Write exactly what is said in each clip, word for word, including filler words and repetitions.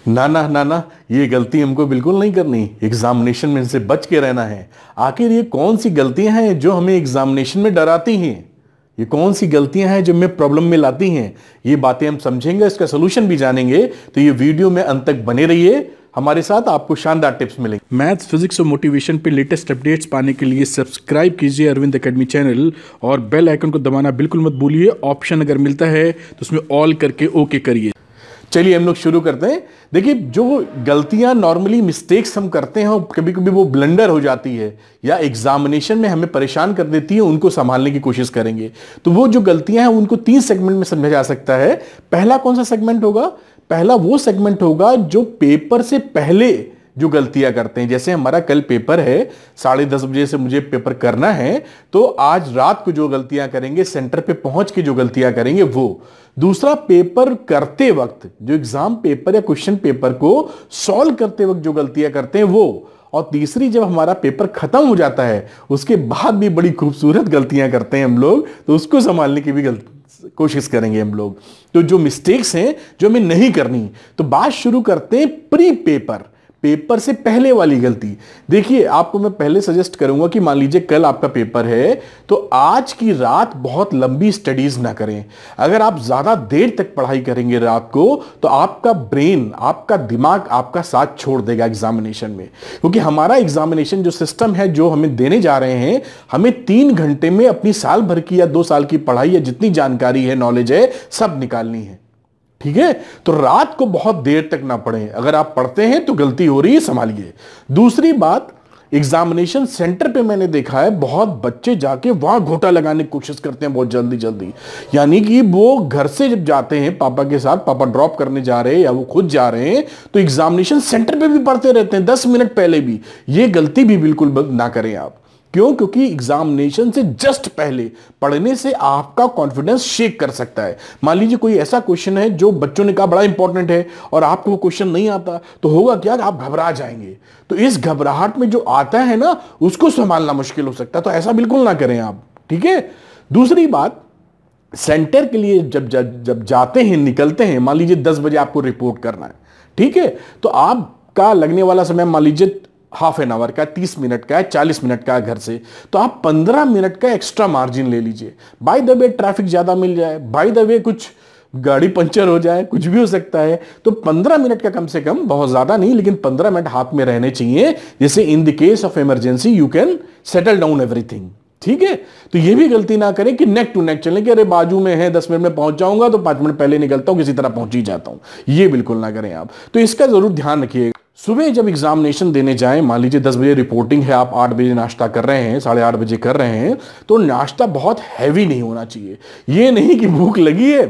ना ना ना ना, ये गलती हमको बिल्कुल नहीं करनी। एग्जामिनेशन में इनसे बच के रहना है। आखिर ये कौन सी गलतियां हैं जो हमें एग्जामिनेशन में डराती हैं? ये कौन सी गलतियां हैं जो हमें प्रॉब्लम में लाती हैं? ये बातें हम समझेंगे, इसका सोल्यूशन भी जानेंगे। तो ये वीडियो में अंत तक बने रहिए हमारे साथ, आपको शानदार टिप्स मिलेंगे। मैथ्स, फिजिक्स और मोटिवेशन पे लेटेस्ट अपडेट्स पाने के लिए सब्सक्राइब कीजिए अरविंद एकेडमी चैनल और बेल आइकन को दबाना बिल्कुल मत भूलिए। ऑप्शन अगर मिलता है तो उसमें ऑल करके ओके करिए। चलिए हम लोग शुरू करते हैं। देखिए, जो गलतियां नॉर्मली मिस्टेक्स हम करते हैं और कभी कभी वो ब्लंडर हो जाती है या एग्जामिनेशन में हमें परेशान कर देती है, उनको संभालने की कोशिश करेंगे। तो वो जो गलतियां हैं उनको तीन सेगमेंट में समझा जा सकता है। पहला कौन सा सेगमेंट होगा? पहला वो सेगमेंट होगा जो पेपर से पहले जो गलतियां करते हैं। जैसे हमारा कल पेपर है, साढ़े दस बजे से मुझे पेपर करना है, तो आज रात को जो गलतियां करेंगे, सेंटर पे पहुंच के जो गलतियां करेंगे वो। दूसरा, पेपर करते वक्त जो एग्जाम पेपर या क्वेश्चन पेपर को सॉल्व करते वक्त जो गलतियां करते हैं वो। और तीसरी, जब हमारा पेपर खत्म हो जाता है उसके बाद भी बड़ी खूबसूरत गलतियां करते हैं हम लोग, तो उसको संभालने की भी गलती कोशिश करेंगे हम लोग। तो जो मिस्टेक्स हैं जो हमें नहीं करनी, तो बात शुरू करते हैं प्री पेपर, पेपर से पहले वाली गलती। देखिए, आपको मैं पहले सजेस्ट करूंगा कि मान लीजिए कल आपका पेपर है, तो आज की रात बहुत लंबी स्टडीज ना करें। अगर आप ज्यादा देर तक पढ़ाई करेंगे रात को, तो आपका ब्रेन, आपका दिमाग आपका साथ छोड़ देगा एग्जामिनेशन में। क्योंकि हमारा एग्जामिनेशन जो सिस्टम है, जो हमें देने जा रहे हैं, हमें तीन घंटे में अपनी साल भर की या दो साल की पढ़ाई या जितनी जानकारी है, नॉलेज है, सब निकालनी है। ठीक है, तो रात को बहुत देर तक ना पढ़ें। अगर आप पढ़ते हैं तो गलती हो रही है, संभालिए। दूसरी बात, एग्जामिनेशन सेंटर पे मैंने देखा है बहुत बच्चे जाके वहां घोटा लगाने की कोशिश करते हैं बहुत जल्दी जल्दी। यानी कि वो घर से जब जाते हैं पापा के साथ, पापा ड्रॉप करने जा रहे हैं या वो खुद जा रहे हैं, तो एग्जामिनेशन सेंटर पे भी पढ़ते रहते हैं दस मिनट पहले भी। ये गलती भी बिल्कुल ना करें आप। क्यों? क्योंकि एग्जामिनेशन से जस्ट पहले पढ़ने से आपका कॉन्फिडेंस शेक कर सकता है। मान लीजिए कोई ऐसा क्वेश्चन है जो बच्चों ने कहा बड़ा इंपॉर्टेंट है और आपको वो क्वेश्चन नहीं आता, तो होगा क्या? आप घबरा जाएंगे। तो इस घबराहट में जो आता है ना, उसको संभालना मुश्किल हो सकता है। तो ऐसा बिल्कुल ना करें आप। ठीक है। दूसरी बात, सेंटर के लिए जब जब, जब जाते हैं, निकलते हैं, मान लीजिए दस बजे आपको रिपोर्ट करना है, ठीक है, तो आपका लगने वाला समय मान लीजिए हाफ एन आवर का, तीस मिनट का है, चालीस मिनट का है घर से, तो आप पंद्रह मिनट का एक्स्ट्रा मार्जिन ले लीजिए। बाय द वे ट्रैफिक ज्यादा मिल जाए, बाय द वे कुछ गाड़ी पंचर हो जाए, कुछ भी हो सकता है, तो पंद्रह मिनट का कम से कम, बहुत ज्यादा नहीं लेकिन पंद्रह मिनट हाथ में रहने चाहिए, जैसे in the case of emergency you can settle down everything. ठीक है। तो ये भी गलती ना करें कि नेक टू नेक चलें कि अरे बाजू में है, दस मिनट में पहुंच जाऊंगा तो पांच मिनट पहले निकलता हूं, किसी तरह पहुंच ही जाता हूं। ये बिल्कुल ना करें आप। तो इसका जरूर ध्यान रखिएगा। सुबह जब एग्जामिनेशन देने जाएं, मान लीजिए दस बजे रिपोर्टिंग है, आप आठ बजे नाश्ता कर रहे हैं, साढ़े आठ बजे कर रहे हैं, तो नाश्ता बहुत हैवी नहीं होना चाहिए। ये नहीं कि भूख लगी है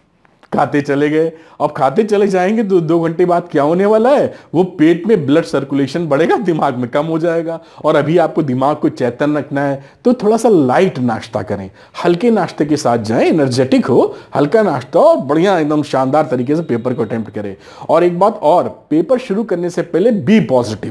खाते चले गए। अब खाते चले जाएंगे तो दो घंटे बाद क्या होने वाला है? वो पेट में ब्लड सर्कुलेशन बढ़ेगा, दिमाग में कम हो जाएगा। और अभी आपको दिमाग को चैतन्य रखना है, तो थोड़ा सा लाइट नाश्ता करें, हल्के नाश्ते के साथ जाएं, एनर्जेटिक हो, हल्का नाश्ता और बढ़िया एकदम शानदार तरीके से पेपर को अटेम्प्ट करें। और एक बात और, पेपर शुरू करने से पहले बी पॉजिटिव।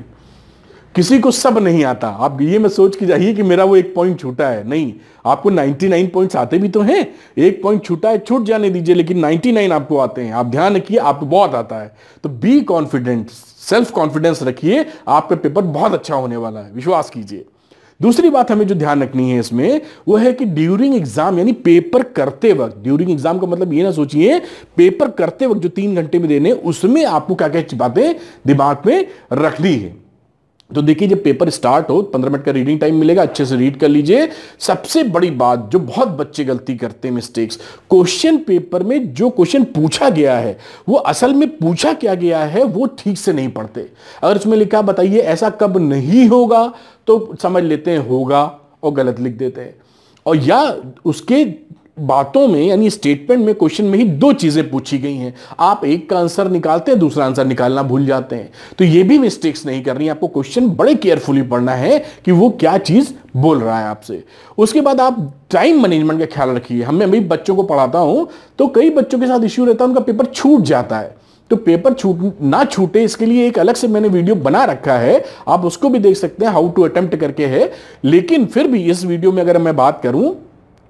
किसी को सब नहीं आता, आप ये मत सोच के जाइए कि मेरा वो एक पॉइंट छूटा है। नहीं, आपको निन्यानवे पॉइंट्स आते भी तो हैं। एक पॉइंट छूटा है, छूट जाने दीजिए, लेकिन निन्यानवे आपको आते हैं। आप ध्यान रखिए, आपको बहुत आता है। तो बी कॉन्फिडेंट, सेल्फ कॉन्फिडेंस रखिए, आपका पेपर बहुत अच्छा होने वाला है, विश्वास कीजिए। दूसरी बात हमें जो ध्यान रखनी है इसमें, वो है कि ड्यूरिंग एग्जाम, यानी पेपर करते वक्त, ड्यूरिंग एग्जाम का मतलब ये ना सोचिए पेपर करते वक्त जो तीन घंटे में देने, उसमें आपको क्या क्या बातें दिमाग में रखनी है। तो देखिए, जब पेपर स्टार्ट हो, पंद्रह मिनट का रीडिंग टाइम मिलेगा, अच्छे से रीड कर लीजिए। सबसे बड़ी बात जो बहुत बच्चे गलती करते हैं, मिस्टेक्स, क्वेश्चन पेपर में जो क्वेश्चन पूछा गया है, वो असल में पूछा क्या गया है वो ठीक से नहीं पढ़ते। अगर उसमें लिखा बताइए ऐसा कब नहीं होगा, तो समझ लेते हैं होगा और गलत लिख देते हैं। और या उसके बातों में, यानी स्टेटमेंट में, क्वेश्चन में ही दो चीजें पूछी गई हैं, आप एक का आंसर निकालते हैं, दूसरा आंसर निकालना भूल जाते हैं। तो ये भी मिस्टेक्स नहीं करनी, आपको क्वेश्चन बड़े केयरफुली पढ़ना है कि वो क्या चीज बोल रहा है आपसे। उसके बाद आप टाइम मैनेजमेंट का ख्याल रखिए। हमें अभी बच्चों को पढ़ाता हूं, तो कई बच्चों के साथ इश्यू रहता है, उनका पेपर छूट जाता है। तो पेपर छूट ना छूटे, इसके लिए एक अलग से मैंने वीडियो बना रखा है, आप उसको भी देख सकते हैं, हाउ टू अटेम्प्ट करके है। लेकिन फिर भी इस वीडियो में अगर मैं बात करूं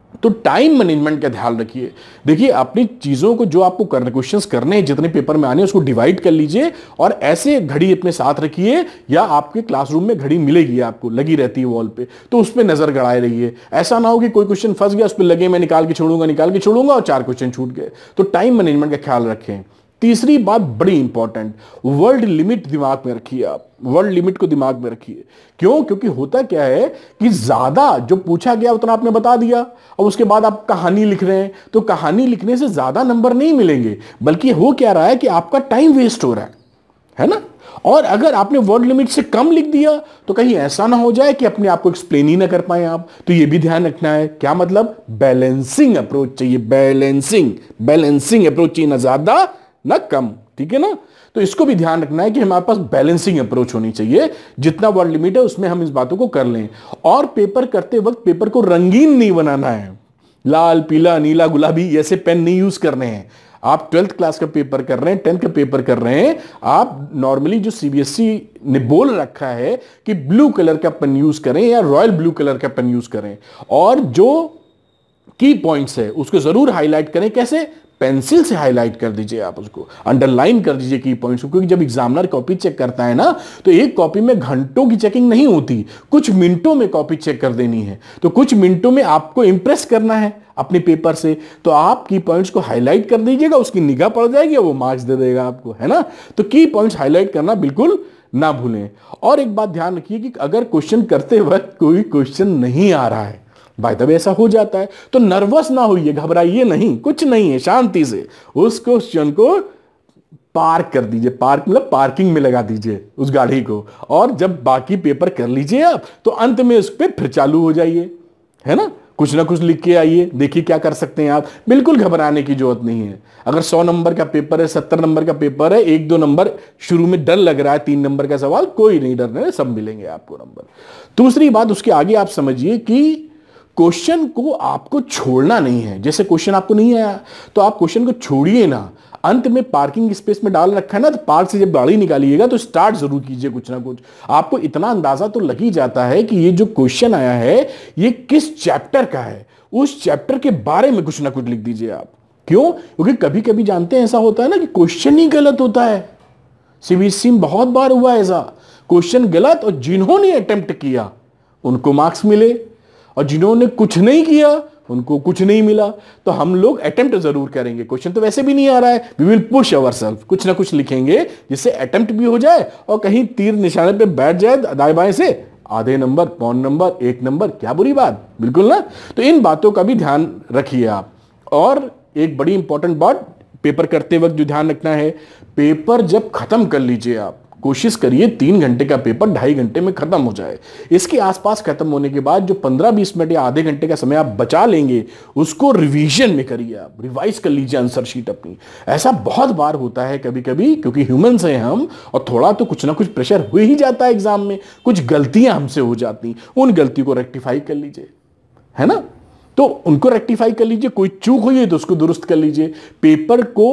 तो टाइम मैनेजमेंट का ध्यान रखिए। देखिए अपनी चीजों को जो आपको करने क्वेश्चंस करने हैं जितने पेपर में आने उसको डिवाइड कर लीजिए और ऐसे घड़ी अपने साथ रखिए, या आपके क्लासरूम में घड़ी मिलेगी आपको लगी रहती है वॉल पे, तो उस पर नजर गड़ाए रहिए। ऐसा ना हो कि कोई क्वेश्चन फंस गया उस पर लगे मैं निकाल के छोड़ूंगा निकाल के छोड़ूंगा और चार क्वेश्चन छूट गए। तो टाइम मैनेजमेंट का ख्याल रखें। तीसरी बात बड़ी इंपॉर्टेंट, वर्ड लिमिट दिमाग में रखिए। आप वर्ड लिमिट को दिमाग में रखिए। क्यों? क्योंकि होता क्या है कि ज्यादा जो पूछा गया उतना आपने बता दिया और उसके बाद आप कहानी लिख रहे हैं, तो कहानी लिखने से ज्यादा नंबर नहीं मिलेंगे, बल्कि हो क्या रहा है कि आपका टाइम वेस्ट हो रहा है, है ना। और अगर आपने वर्ड लिमिट से कम लिख दिया तो कहीं ऐसा ना हो जाए कि अपने आप को एक्सप्लेन ही ना कर पाए आप। तो ये भी ध्यान रखना है। क्या मतलब? बैलेंसिंग अप्रोच चाहिए, बैलेंसिंग बैलेंसिंग अप्रोच चाहिए, ना ज्यादा ना कम, ठीक है ना। तो इसको भी ध्यान रखना है कि हमारे पास बैलेंसिंग अप्रोच होनी चाहिए। जितना वर्ड लिमिट है उसमें हम इस बातों को कर लें। और पेपर करते वक्त पेपर को रंगीन नहीं बनाना है, लाल पीला नीला गुलाबी ऐसे पेन नहीं यूज करने हैं। आप ट्वेल्थ क्लास का पेपर कर रहे हैं, टेंथ का पेपर कर रहे हैं, आप नॉर्मली जो सीबीएसई ने बोल रखा है कि ब्लू कलर का पेन यूज करें या रॉयल ब्लू कलर का पेन यूज करें, और जो की पॉइंट्स है उसको जरूर हाईलाइट करें। कैसे? पेंसिल से हाईलाइट कर दीजिए, आप उसको अंडरलाइन कर दीजिए की पॉइंट्स को। क्योंकि जब एग्जामिनर कॉपी चेक करता है ना, तो एक कॉपी में घंटों की चेकिंग नहीं होती, कुछ मिनटों में कॉपी चेक कर देनी है। तो कुछ मिनटों में आपको इंप्रेस करना है अपने पेपर से, तो आप की पॉइंट्स को हाईलाइट कर दीजिएगा, उसकी निगाह पड़ जाएगी और वो मार्क्स दे देगा आपको, है ना। तो की पॉइंट्स हाईलाइट करना बिल्कुल ना भूलें। और एक बात ध्यान रखिए कि अगर क्वेश्चन करते वक्त कोई क्वेश्चन नहीं आ रहा है, भाई तब ऐसा हो जाता है, तो नर्वस ना होइए, घबराइए नहीं, कुछ नहीं है, शांति से उस क्वेश्चन को पार्क कर दीजिए। पार्क मतलब पार्किंग में लगा दीजिए उस गाड़ी को, और जब बाकी पेपर कर लीजिए आप, तो अंत में उस पर फिर चालू हो जाइए, है ना। कुछ ना कुछ लिख के आइए, देखिए क्या कर सकते हैं आप। बिल्कुल घबराने की जरूरत नहीं है। अगर सौ नंबर का पेपर है, सत्तर नंबर का पेपर है, एक दो नंबर शुरू में डर लग रहा है, तीन नंबर का सवाल, कोई नहीं डरना है, सब मिलेंगे आपको नंबर। दूसरी बात, उसके आगे आप समझिए कि क्वेश्चन को आपको छोड़ना नहीं है। जैसे क्वेश्चन आपको नहीं आया तो आप क्वेश्चन को छोड़िए ना, अंत में पार्किंग स्पेस में डाल रखा है ना, तो पार्क से जब गाड़ी निकालिएगा तो स्टार्ट जरूर कीजिए कुछ ना कुछ। आपको इतना अंदाजा तो लग ही जाता है कि ये जो क्वेश्चन आया है ये किस चैप्टर का है, उस चैप्टर के बारे में कुछ ना कुछ लिख दीजिए आप। क्यों? क्योंकि कभी कभी जानते हैं ऐसा होता है ना कि क्वेश्चन ही गलत होता है। सीबीएसई में बहुत बार हुआ ऐसा, क्वेश्चन गलत और जिन्होंने अटेम्प्ट किया उनको मार्क्स मिले और जिन्होंने कुछ नहीं किया उनको कुछ नहीं मिला। तो हम लोग अटेम्प्ट जरूर करेंगे, क्वेश्चन तो वैसे भी नहीं आ रहा है, वी विल पुश अवरसेल्फ, कुछ ना कुछ लिखेंगे जिससे अटेम्प्ट भी हो जाए और कहीं तीर निशाने पे बैठ जाए दाएं बाएं से, आधे नंबर, पौन नंबर, एक नंबर, क्या बुरी बात, बिल्कुल ना। तो इन बातों का भी ध्यान रखिए आप। और एक बड़ी इंपॉर्टेंट बात पेपर करते वक्त जो ध्यान रखना है, पेपर जब खत्म कर लीजिए आप, कोशिश करिए तीन घंटे का पेपर ढाई घंटे में खत्म हो जाए। इसके आसपास खत्म होने के बाद जो पंद्रह बीस मिनट या आधे घंटे का समय आप बचा लेंगे उसको रिवीजन में करिए, आप रिवाइज कर लीजिए आंसर शीट अपनी। ऐसा बहुत बार होता है कभी कभी, क्योंकि ह्यूमंस हैं हम और थोड़ा तो कुछ ना कुछ प्रेशर हो ही जाता है एग्जाम में, कुछ गलतियां हमसे हो जाती, उन गलतियों को रेक्टिफाई कर लीजिए, है ना। तो उनको रेक्टिफाई कर लीजिए, कोई चूक हुई है तो उसको दुरुस्त कर लीजिए। पेपर को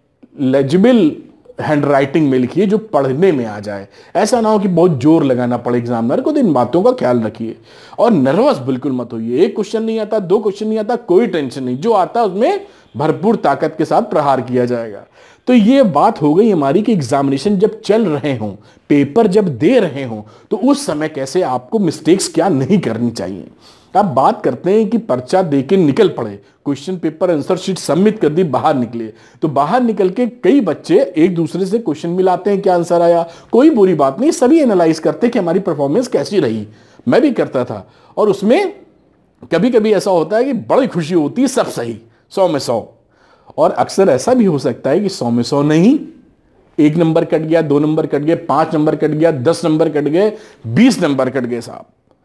लेजिबल हैंड राइटिंग में लिखिए जो पढ़ने में आ जाए, ऐसा ना हो कि बहुत जोर लगाना पड़े एग्जामिनर को। तो इन बातों का ख्याल रखिए और नर्वस बिल्कुल मत होइए। एक क्वेश्चन नहीं आता, दो क्वेश्चन नहीं आता, कोई टेंशन नहीं, जो आता है उसमें भरपूर ताकत के साथ प्रहार किया जाएगा। तो ये बात हो गई हमारी कि एग्जामिनेशन जब चल रहे हों, पेपर जब दे रहे हों, तो उस समय कैसे आपको मिस्टेक्स क्या नहीं करनी चाहिए। आप बात करते हैं कि पर्चा देके निकल पड़े, question paper answer sheet submit कर दी, बाहर निकले, तो बाहर निकल के कई बच्चे एक दूसरे से क्वेश्चन मिलाते हैं, क्या आंसर आया, कोई बुरी बात नहीं, सभी एनालाइज करते हैं कि हमारी परफॉर्मेंस कैसी रही। मैं भी करता था और उसमें कभी कभी ऐसा होता है कि बड़ी खुशी होती है, सब सही, सौ में सौ, और अक्सर ऐसा भी हो सकता है कि सौ में सौ नहीं, एक नंबर कट गया, दो नंबर कट गए, पांच नंबर कट गया, दस नंबर कट गए, बीस नंबर कट गए। साहब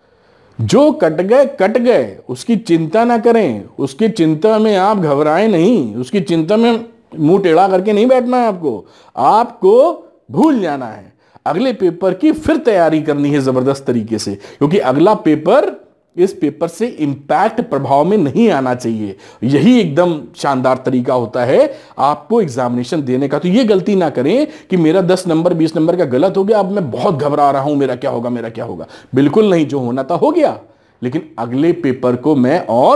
जो कट गए कट गए, उसकी चिंता ना करें, उसकी चिंता में आप घबराएं नहीं, उसकी चिंता में मुंह टेढ़ा करके नहीं बैठना है आपको, आपको भूल जाना है। अगले पेपर की फिर तैयारी करनी है जबरदस्त तरीके से, क्योंकि अगला पेपर इस पेपर से इंपैक्ट प्रभाव में नहीं आना चाहिए। यही एकदम शानदार तरीका होता है आपको एग्जामिनेशन देने का। तो ये गलती ना करें कि मेरा दस नंबर बीस नंबर का गलत हो गया, अब मैं बहुत घबरा रहा हूं, मेरा क्या होगा मेरा क्या होगा। बिल्कुल नहीं, जो होना था हो गया, लेकिन अगले पेपर को मैं और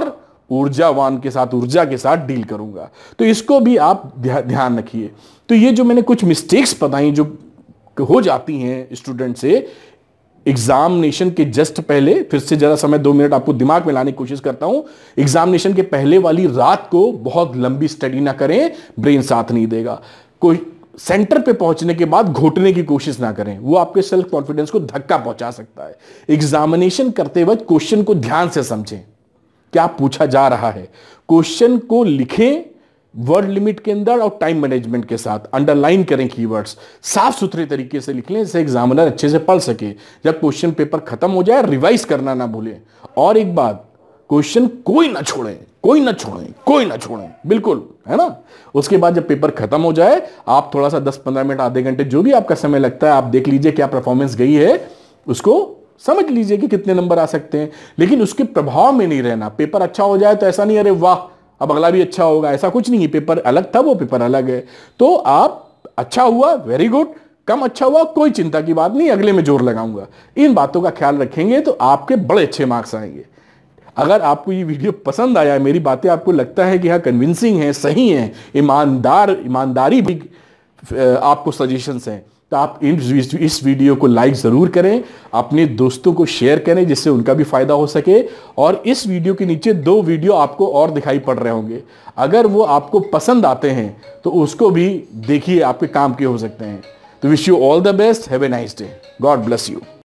ऊर्जावान के साथ, ऊर्जा के साथ डील करूंगा। तो इसको भी आप ध्यान रखिए। तो ये जो मैंने कुछ मिस्टेक्स बताई जो हो जाती हैं स्टूडेंट से एग्जामिनेशन के जस्ट पहले, फिर से जरा समय दो मिनट आपको दिमाग में लाने की कोशिश करता हूं। एग्जामिनेशन के पहले वाली रात को बहुत लंबी स्टडी ना करें, ब्रेन साथ नहीं देगा। कोई सेंटर पे पहुंचने के बाद घोटने की कोशिश ना करें, वो आपके सेल्फ कॉन्फिडेंस को धक्का पहुंचा सकता है। एग्जामिनेशन करते वक्त क्वेश्चन को ध्यान से समझें, क्या पूछा जा रहा है। क्वेश्चन को लिखें वर्ड लिमिट के अंदर और टाइम मैनेजमेंट के साथ, अंडरलाइन करें कीवर्ड्स, साफ सुथरे तरीके से लिख लें जिससे एग्जामिनर अच्छे से पढ़ सके। जब क्वेश्चन पेपर खत्म हो जाए रिवाइज करना ना भूलें। और एक बात, क्वेश्चन कोई ना छोड़ें, कोई ना छोड़ें, कोई ना छोड़ें, बिल्कुल, है ना। उसके बाद जब पेपर खत्म हो जाए आप थोड़ा सा दस पंद्रह मिनट, आधे घंटे, जो भी आपका समय लगता है, आप देख लीजिए क्या परफॉर्मेंस गई है, उसको समझ लीजिए कि कितने नंबर आ सकते हैं। लेकिन उसके प्रभाव में नहीं रहना। पेपर अच्छा हो जाए तो ऐसा नहीं अरे वाह अब अगला भी अच्छा होगा, ऐसा कुछ नहीं है। पेपर अलग था, वो पेपर अलग है। तो आप अच्छा हुआ वेरी गुड, कम अच्छा हुआ कोई चिंता की बात नहीं, अगले में जोर लगाऊंगा। इन बातों का ख्याल रखेंगे तो आपके बड़े अच्छे मार्क्स आएंगे। अगर आपको ये वीडियो पसंद आया है, मेरी बातें आपको लगता है कि हाँ कन्विंसिंग है, सही है, ईमानदार ईमानदारी भी आपको सजेशंस हैं, तो आप इस वीडियो को लाइक ज़रूर करें, अपने दोस्तों को शेयर करें जिससे उनका भी फायदा हो सके। और इस वीडियो के नीचे दो वीडियो आपको और दिखाई पड़ रहे होंगे, अगर वो आपको पसंद आते हैं तो उसको भी देखिए, आपके काम के हो सकते हैं। तो wish you all the best, have a nice day, God bless you.